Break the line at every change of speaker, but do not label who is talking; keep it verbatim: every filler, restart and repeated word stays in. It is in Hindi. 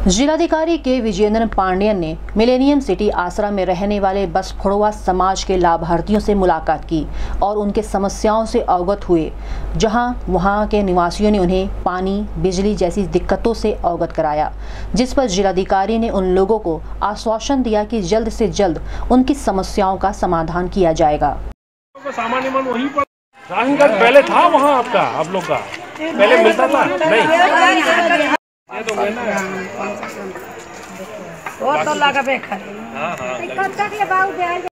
जिलाधिकारी के विजेंद्र पांडेयन ने मिलेनियम सिटी आसरा में रहने वाले बसफड़ुआ समाज के लाभार्थियों से मुलाकात की और उनके समस्याओं से अवगत हुए, जहां वहां के निवासियों ने उन्हें पानी, बिजली जैसी दिक्कतों से अवगत कराया, जिस पर जिलाधिकारी ने उन लोगों को आश्वासन दिया कि जल्द से जल्द उनकी समस्याओं का समाधान किया जाएगा।
सामान्य मन वहीं पर राशन कार्ड पहले था वहाँ आपका, आप लोग का पहले मिलता था नहीं? ये तो
वो तो लगा बेखर।
हाँ हाँ।